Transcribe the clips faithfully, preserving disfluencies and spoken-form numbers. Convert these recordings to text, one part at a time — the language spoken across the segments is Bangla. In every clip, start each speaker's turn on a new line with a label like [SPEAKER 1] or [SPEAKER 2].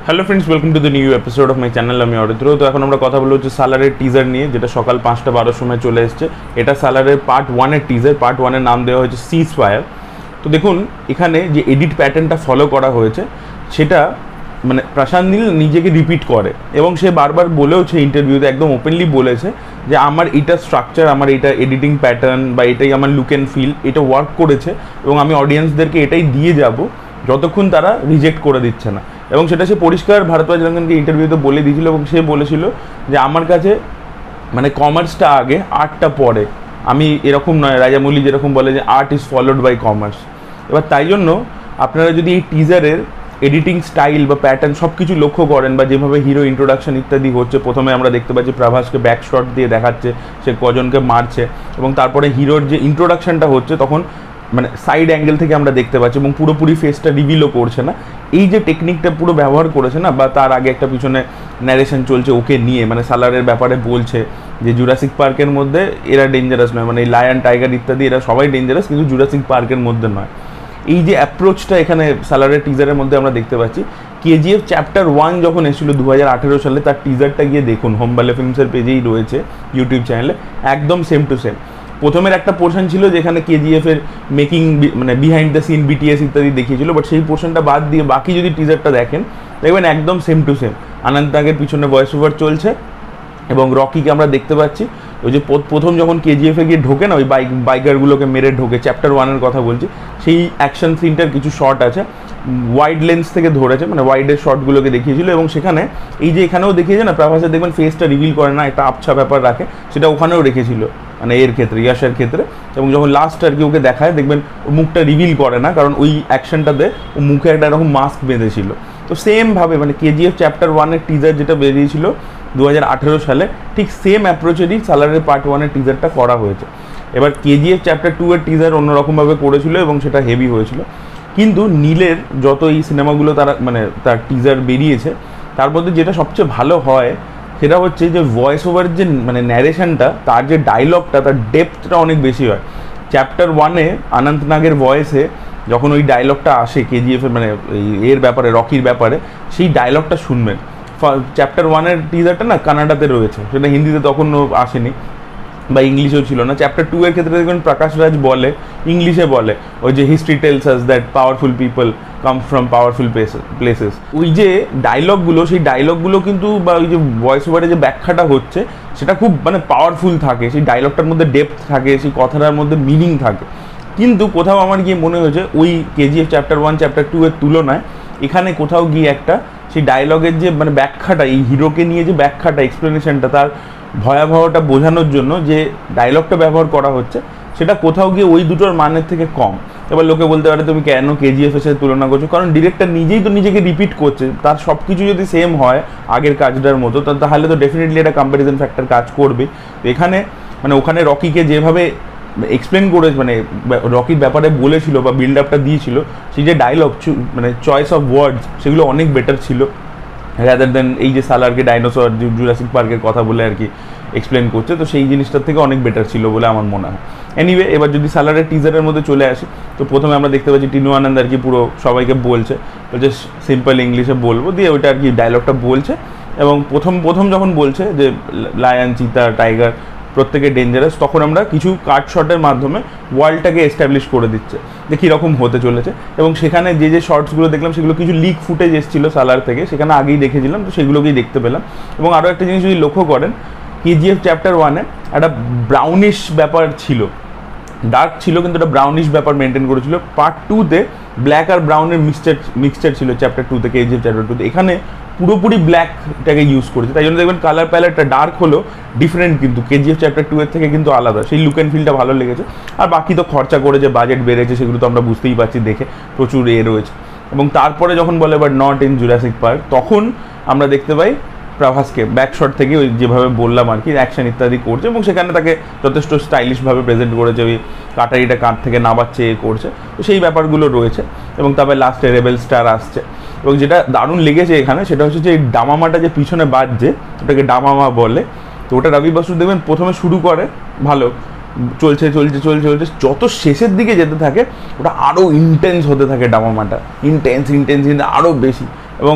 [SPEAKER 1] Hello friends, welcome to the new episode of my channel. আমি অরিত্র। তো এখন আমরা কথা বলবো হচ্ছে সালারের টিজার নিয়ে, যেটা সকাল পাঁচটা বারোর সময় চলে এসছে। এটা সালারের পার্ট ওয়ানের টিজার। পার্ট ওয়ানের নাম দেওয়া হয়েছে সিজ ফায়ার। তো দেখুন, এখানে যে এডিট প্যাটার্নটা ফলো করা হয়েছে সেটা মানে প্রশান্ত নীল নিজেকে রিপিট করে, এবং সে বারবার বলেওছে ইন্টারভিউতে, একদম ওপেনলি বলেছে যে আমার এটা স্ট্রাকচার, আমার এটা এডিটিং প্যাটার্ন বা এটাই আমার লুক অ্যান্ড ফিল, এটা ওয়ার্ক করেছে এবং আমি অডিয়েন্সদেরকে এটাই দিয়ে যাব যতক্ষণ তারা রিজেক্ট করে দিচ্ছে না। এবং সেটা সে পরিষ্কার ভারতবাজ রঙ্গনকে ইন্টারভিউতে বলে দিয়েছিল, এবং সে বলেছিল যে আমার কাছে মানে কমার্সটা আগে, আর্টটা পরে। আমি এরকম নয়, রাজামৌলি যেরকম বলে যে art is followed by commerce. এবার তাই জন্য আপনারা যদি এই টিজারের এডিটিং স্টাইল বা প্যাটার্ন সব কিছু লক্ষ্য করেন, বা যেভাবে হিরো ইন্ট্রোডাকশন ইত্যাদি হচ্ছে, প্রথমে আমরা দেখতে পাচ্ছি প্রভাসকে ব্যাক শট দিয়ে দেখাচ্ছে সে কজনকে মারছে, এবং তারপরে হিরোর যে ইন্ট্রোডাকশনটা হচ্ছে তখন মানে সাইড অ্যাঙ্গেল থেকে আমরা দেখতে পাচ্ছি, এবং পুরোপুরি ফেসটা রিভিলও করছে না। এই যে টেকনিকটা পুরো ব্যবহার করেছে না, বা তার আগে একটা পিছনে ন্যারেশন চলছে ওকে নিয়ে, মানে সালারের ব্যাপারে বলছে যে জুরাসিক পার্কের মধ্যে এরা ডেঞ্জারাস নয়, মানে এই লায়ন টাইগার ইত্যাদি এরা সবাই ডেঞ্জারাস, কিন্তু জুরাসিক পার্কের মধ্যে নয়। এই যে অ্যাপ্রোচটা এখানে সালারের টিজারের মধ্যে আমরা দেখতে পাচ্ছি। কেজিএফ চ্যাপ্টার ওয়ান যখন এসেছিল দু হাজার আঠেরো সালে, তার টিজারটা গিয়ে দেখুন, হোমবালে ফিল্মসের পেজেই রয়েছে ইউটিউব চ্যানেলে, একদম সেম টু সেম। প্রথমের একটা পোর্শন ছিল যেখানে কেজিএফের মেকিং মানে বিহাইন্ড দ্য সিন বিটিএস ইত্যাদি দেখিয়েছিল, বাট সেই পোর্শনটা বাদ দিয়ে বাকি যদি টিজারটা দেখেন দেখবেন একদম সেম টু সেম। আনন্দ নাগের পিছনে ভয়েস ওভার চলছে, এবং রকিকে আমরা দেখতে পাচ্ছি ওই যে প্রথম যখন কেজিএফে গিয়ে ঢোকে না, ওই বাইক বাইকারগুলোকে মেরে ঢোকে, চ্যাপ্টার ওয়ানের কথা বলছি, সেই অ্যাকশন সিনটার কিছু শট আছে, ওয়াইড লেন্স থেকে ধরেছে, মানে ওয়াইডের শটগুলোকে দেখিয়েছিল। এবং সেখানে এই যে এখানেও দেখিয়েছে না, প্রভাসে দেখবেন ফেসটা রিভিল করে না, একটা আবছা ব্যাপার রাখে, সেটা ওখানেও রেখেছিল, মানে এর ক্ষেত্রে ইয়াশের ক্ষেত্রে। এবং যখন লাস্ট আর কি ওকে দেখায় দেখবেন ও মুখটা রিভিল করে না, কারণ ওই অ্যাকশনটাতে ও মুখে একটা এরকম মাস্ক বেঁধেছিল। তো সেমভাবে মানে কেজিএফ চ্যাপ্টার ওয়ানের টিজার যেটা বেরিয়েছিল দু হাজার আঠেরো সালে, ঠিক সেম অ্যাপ্রোচেরই সালারের পার্ট ওয়ানের টিজারটা করা হয়েছে। এবার কেজিএফ চ্যাপ্টার টু এর টিজার অন্যরকমভাবে করেছিল এবং সেটা হেভি হয়েছিল, কিন্তু নীলের যত এই সিনেমাগুলো তারা মানে তার টিজার বেরিয়েছে, তার মধ্যে যেটা সবচেয়ে ভালো হয় সেটা হচ্ছে যে ভয়েস ওভারের যে মানে ন্যারেশনটা, তার যে ডায়লগটা, তার ডেপথটা অনেক বেশি হয়। চ্যাপ্টার ওয়ানে অনন্ত নাগের ভয়েসে যখন ওই ডায়লগটা আসে কেজিএফের মানে এর ব্যাপারে, রকির ব্যাপারে, সেই ডায়লগটা শুনবেন। চ্যাপ্টার ওয়ানের টিজারটা না কানাডাতে রয়েছে, সেটা হিন্দিতে তখনও আসেনি বা ইংলিশেও ছিল না। চ্যাপ্টার টু এর ক্ষেত্রে দেখবেন প্রকাশ রাজ বলে, ইংলিশে বলে, ওই যে history tells us that powerful people come from powerful places. ওই যে ডায়লগগুলো, সেই ডায়লগগুলো কিন্তু বা ওই যে ভয়েস ওভারে যে ব্যাখ্যাটা হচ্ছে সেটা খুব মানে পাওয়ারফুল থাকে, সেই ডায়লগটার মধ্যে ডেপথ থাকে, সেই কথাটার মধ্যে মিনিং থাকে। কিন্তু কোথাও আমার গিয়ে মনে হয়েছে ওই KGF chapter one chapter two এর তুলনায় এখানে কোথাও গিয়ে একটা সেই ডায়লগের যে মানে ব্যাখ্যাটা, এই হিরোকে নিয়ে যে ব্যাখ্যাটা, এক্সপ্লেনেশনটা, তার ভয়াবহটা বোঝানোর জন্য যে ডায়লগটা ব্যবহার করা হচ্ছে, সেটা কোথাও গিয়ে ওই দুটোর মানের থেকে কম। এবার লোকে বলতে পারে তুমি কেন কেজিএফ এর সাথে তুলনা করছো, কারণ ডিরেক্টর নিজেই তো নিজেকে রিপিট করছে। তার সব কিছু যদি সেম হয় আগের কাজটার মতো, তাহলে তো ডেফিনেটলি একটা কম্প্যারিজন ফ্যাক্টর কাজ করবে। এখানে মানে ওখানে রকিকে যেভাবে এক্সপ্লেন করে মানে রকির ব্যাপারে বলেছিল বা বিল্ড আপটা দিয়েছিল, সেই যে ডায়লগ মানে চয়েস অফ ওয়ার্ডস, সেগুলো অনেক বেটার ছিল রাদার দেন এই যে সালারকে ডাইনোসর জুরাসিক পার্কের কথা বলে আর কি এক্সপ্লেন করছে। তো সেই জিনিসটার থেকে অনেক বেটার ছিল বলে আমার মনে হয়। এনিওয়ে, এবার যদি সালারের টিজারের মধ্যে চলে আসি, তো প্রথমে আমরা দেখতে পাচ্ছি টিনু আনন্দ আর কি পুরো সবাইকে বলছে, বলছে সিম্পল ইংলিশে বলবো, দিয়ে ওইটা আর কি ডায়লগটা বলছে। এবং প্রথম প্রথম যখন বলছে যে লায়ন, চিতা, টাইগার প্রত্যেকে ডেঞ্জারাস, তখন আমরা কিছু কাট শটের মাধ্যমে ওয়ার্ল্ডটাকে এস্টাবলিশ করে দিচ্ছে যে কীরকম হতে চলেছে। এবং সেখানে যে যে শর্টসগুলো দেখলাম সেগুলো কিছু লিক ফুটেজ এসেছিলো সালার থেকে, সেখানে আগেই দেখেছিলাম, তো সেগুলোকেই দেখতে পেলাম। এবং আরও একটা জিনিস যদি লক্ষ্য করেন, কেজিএফ চ্যাপ্টার ওয়ানে একটা ব্রাউনিশ ব্যাপার ছিল, ডার্ক ছিল কিন্তু একটা ব্রাউনিশ ব্যাপার মেনটেন করেছিল। পার্ট টুতে ব্ল্যাক আর ব্রাউনের মিক্সচার মিক্সচার ছিল চ্যাপ্টার টুতে, কেজিএফ চ্যাপ্টার টুতে। এখানে পুরোপুরি ব্ল্যাকটাকে ইউজ করেছে, তাই জন্য দেখবেন কালার প্যালেটটা ডার্ক হলো ডিফারেন্ট, কিন্তু কেজিএফ চ্যাপ্টার টু এর থেকে কিন্তু আলাদা। সেই লুক অ্যান্ড ফিলটা ভালো লেগেছে। আর বাকি তো খরচা করে যে বাজেট বেড়েছে সেগুলো তো আমরা বুঝতেই পারছি দেখে, প্রচুর এ রয়েছে। এবং তারপরে যখন বলে but not in Jurassic Park, তখন আমরা দেখতে পাই প্রভাসকে ব্যাকশট থেকে ওই যেভাবে বললাম আর কি অ্যাকশন ইত্যাদি করছে, এবং সেখানে তাকে যথেষ্ট স্টাইলিশভাবে প্রেজেন্ট করেছে, ওই কাটারিটা কাঁধ থেকে নামাচ্ছে এ করছে, তো সেই ব্যাপারগুলো রয়েছে। এবং তারপরে লাস্টে রেবেল স্টার আসছে। এবং যেটা দারুণ লেগেছে এখানে সেটা হচ্ছে যে এই ডামামাটা যে পিছনে বাজছে, ওটাকে ডামামা বলে। তো ওটা রবি বসু দেখবেন প্রথমে শুরু করে ভালো, চলছে চলছে চলছে চলছে যত শেষের দিকে যেতে থাকে ওটা আরও ইন্টেন্স হতে থাকে, ডামামাটা ইন্টেন্স ইন্টেন্স আরও বেশি। এবং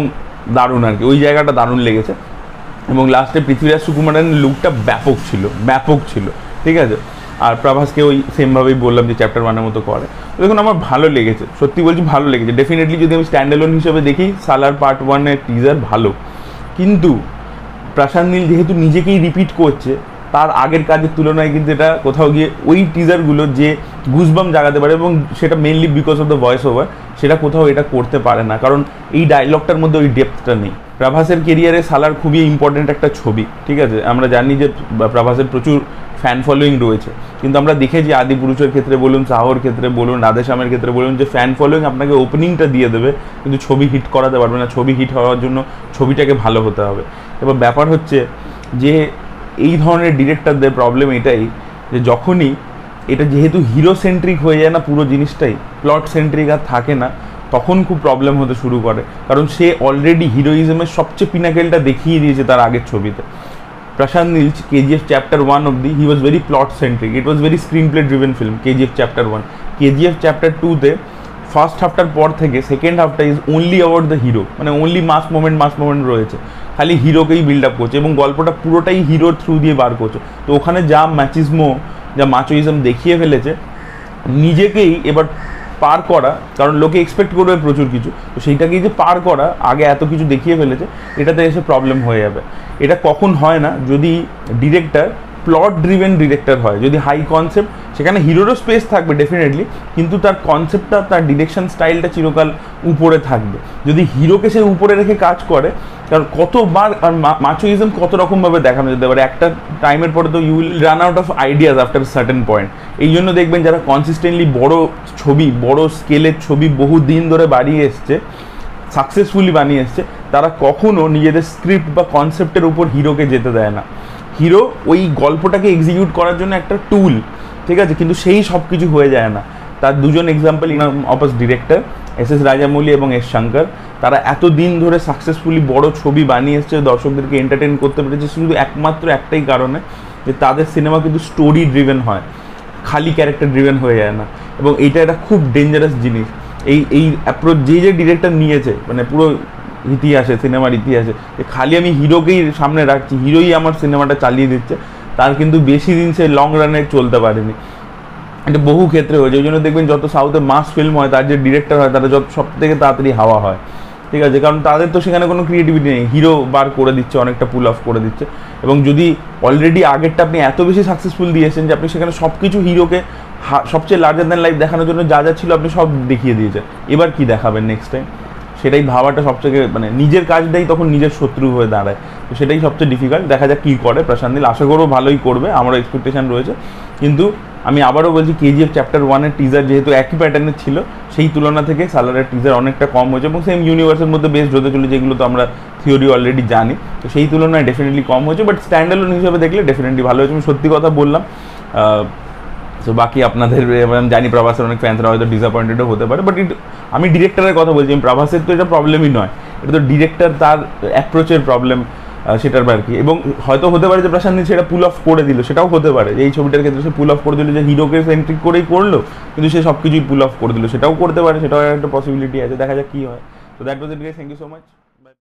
[SPEAKER 1] দারুণ আর কি, ওই জায়গাটা দারুণ লেগেছে। এবং লাস্টে পৃথ্বীরাজ সুকুমারের লুকটা ব্যাপক ছিল, ব্যাপক ছিল, ঠিক আছে। আর প্রভাসকে ওই সেমভাবেই বললাম যে চ্যাপ্টার ওয়ানের মতো করে। তো দেখুন আমার ভালো লেগেছে, সত্যি বলছি ভালো লেগেছে। ডেফিনেটলি যদি আমি স্ট্যান্ডএলোন হিসেবে দেখি সালার পার্ট ওয়ানের টিজার ভালো, কিন্তু প্রশান্ত নীল যেহেতু নিজেকেই রিপিট করছে তার আগের কাজের তুলনায়, কিন্তু এটা কোথাও গিয়ে ওই টিজারগুলো যে গুজবাম জাগাতে পারে, এবং সেটা mainly because of the voice over, সেটা কোথাও এটা করতে পারে না, কারণ এই ডায়লগটার মধ্যে ওই ডেপথটা নেই। প্রভাসের কেরিয়ারে সালার খুবই ইম্পর্টেন্ট একটা ছবি, ঠিক আছে। আমরা জানি যে প্রভাসের প্রচুর ফ্যান ফলোয়িং রয়েছে, কিন্তু আমরা দেখেছি আদিপুরুষের ক্ষেত্রে বলুন, সাহোর ক্ষেত্রে বলুন, রাধেশ্যামের ক্ষেত্রে বলুন, যে ফ্যান ফলোয়িং আপনাকে ওপেনিংটা দিয়ে দেবে কিন্তু ছবি হিট করাতে পারবে না। ছবি হিট হওয়ার জন্য ছবিটাকে ভালো হতে হবে। এবার ব্যাপার হচ্ছে যে এই ধরনের ডিরেক্টরদের প্রবলেম এটাই যে যখনই এটা যেহেতু হিরো সেন্ট্রিক হয়ে যায় না পুরো জিনিসটাই, প্লট সেন্ট্রিক আর থাকে না, তখন খুব প্রবলেম হতে শুরু করে, কারণ সে অলরেডি হিরোইজমের সবচেয়ে পিনাকেলটা দেখিয়ে দিয়েছে তার আগের ছবিতে। Prashanth Neel KGF chapter one অব্দি he was very plot centric, it was very screenplay driven film KGF chapter one. KGF chapter টুতে ফার্স্ট হাফটার পর থেকে সেকেন্ড হাফটা is only about the hero, মানে only mass moment mass moment রয়েছে, খালি হিরোকেই বিল্ড আপ করছে এবং গল্পটা পুরোটাই হিরোর থ্রু দিয়ে বার করছে। তো ওখানে যা ম্যাচিজমো, যা মাচোইজম দেখিয়ে ফেলেছে, নিজেকেই এবার পার করা, কারণ লোকে এক্সপেক্ট করবে প্রচুর কিছু, তো সেইটাকেই যে পার করা, আগে এত কিছু দেখিয়ে ফেলেছে, এটাতে এসে প্রবলেম হয়ে যাবে। এটা কখন হয় না, যদি ডিরেক্টর প্লট ড্রিভেন ডিরেক্টর হয়, যদি হাই কনসেপ্ট, সেখানে হিরোরও স্পেস থাকবে ডেফিনেটলি, কিন্তু তার কনসেপ্টটা, তার ডিরেকশন স্টাইলটা চিরকাল উপরে থাকবে। যদি হিরোকে সে উপরে রেখে কাজ করে, কারণ কতবার আর মাচোইজম কত রকমভাবে দেখানো যেতে পারে, একটা টাইমের পরে তো you will run out of ideas after certain point. এই জন্য দেখবেন যারা কনসিস্টেন্টলি বড় ছবি, বড় স্কেলের ছবি বহু দিন ধরে বাড়িয়ে এসছে, সাকসেসফুলি বানিয়ে এসছে, তারা কখনো নিজেদের স্ক্রিপ্ট বা কনসেপ্টের উপর হিরোকে যেতে দেয় না। হিরো ওই গল্পটাকে এক্সিকিউট করার জন্য একটা টুল, ঠিক আছে, কিন্তু সেই সব কিছু হয়ে যায় না। তার দুজন এক্সাম্পল ইন অপস ডিরেক্টর এস এস রাজামৌলি এবং এস শঙ্কর, তারা এত দিন ধরে সাকসেসফুলি বড় ছবি বানিয়ে এসছে, দর্শকদেরকে এন্টারটেন করতে পেরেছে শুধু একমাত্র একটাই কারণে, যে তাদের সিনেমা কিন্তু স্টোরি ড্রিভেন হয়, খালি ক্যারেক্টার ড্রিভেন হয়ে যায় না। এবং এইটা একটা খুব ডেঞ্জারাস জিনিস। এই এই অ্যাপ্রোচ যে যে ডিরেক্টর নিয়েছে, মানে পুরো ইতিহাসে, সিনেমার ইতিহাসে, যে খালি আমি হিরোকেই সামনে রাখছি, হিরোই আমার সিনেমাটা চালিয়ে দিচ্ছে, তার কিন্তু বেশি দিন সে লং রানে চলতে পারেনি। এটা বহু ক্ষেত্রে হয়েছে। ওই জন্য দেখবেন যত সাউথে মাস ফিল্ম হয়, তার যে ডিরেক্টর হয়, তারা যত সব থেকে তাড়াতাড়ি হাওয়া হয়, ঠিক আছে, কারণ তাদের তো সেখানে কোনো ক্রিয়েটিভিটি নেই, হিরো বার করে দিচ্ছে, অনেকটা পুল অফ করে দিচ্ছে। এবং যদি অলরেডি আগেরটা আপনি এত বেশি সাকসেসফুল দিয়েছেন যে আপনি সেখানে সব কিছু হিরোকে সবচেয়ে লার্জার দ্যান লাইফ দেখানোর জন্য যা যা ছিল আপনি সব দেখিয়ে দিয়েছেন, এবার কি দেখাবেন নেক্সট টাইম, সেটাই ভাবাটা সবচেয়ে, মানে নিজের কাজটাই তখন নিজের শত্রু হয়ে দাঁড়ায়। তো সেটাই সবচেয়ে ডিফিকাল্ট। দেখা যাক কী করে প্রশান্ত নীল, আশা করবো ভালোই করবে, আমারও এক্সপেকটেশন রয়েছে। কিন্তু আমি আবারও বলছি, কেজিএফ চ্যাপ্টার ওয়ানের টিজার যেহেতু একই প্যাটার্নের ছিল, সেই তুলনা থেকে সালারের টিজার অনেকটা কম হয়েছে, এবং সেম ইউনিভার্সের মধ্যে বেস্ট হতে চলেছে, যেগুলো তো আমরা থিওরি অলরেডি জানি, তো সেই তুলনায় ডেফিনেটলি কম হয়েছে। বাট স্ট্যান্ডএলোন হিসেবে দেখলে ডেফিনেটলি ভালো হয়েছে, আমি সত্যি কথা বললাম। তো বাকি আপনাদের জানি প্রভাসের অনেক ফ্যান্সরা হয়তো ডিসঅ্যাপয়েন্টেডও হতে পারে, বাট ইট আমি ডিরেক্টরের কথা বলছি, আমি প্রভাসের তো এটা প্রবলেমই নয়, এটা তো ডিরেক্টর তার অ্যাপ্রোচের প্রবলেম, সেটার আর কি। এবং হয়তো হতে পারে যে প্রশান্ত নীল সেটা পুল অফ করে দিল, সেটাও হতে পারে এই ছবিটার ক্ষেত্রে সে পুল অফ করে দিল, যে হিরোকে সেন্ট্রিক করেই করলো, কিন্তু সে সব কিছুই পুল অফ করে দিল, সেটাও করতে পারে, সেটাও একটা পসিবিলিটি আছে। দেখা যাক কী হয়। তো that was it guys, thank you so much.